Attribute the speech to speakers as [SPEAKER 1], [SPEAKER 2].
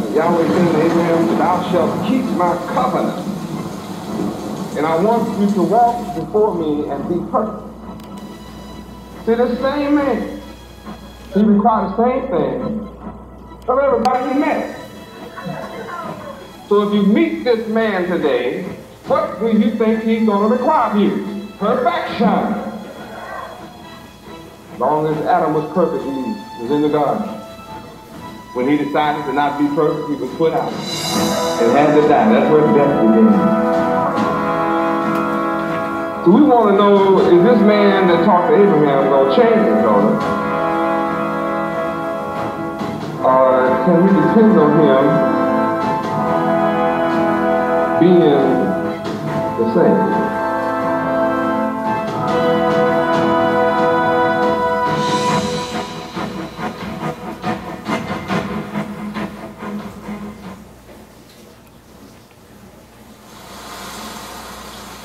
[SPEAKER 1] Yahweh said to Abraham, thou shalt keep my covenant. And I want you to walk before me and be perfect. See, the same man, he required the same thing from everybody he met. So if you meet this man today, what do you think he's going to require of you? Perfection. As long as Adam was perfect, he was in the garden. When he decided to not be perfect, he was put out and had to die. That's where death began. So we want to know, is this man that talked to Abraham going to change his daughter? Or can we depend on him being the same?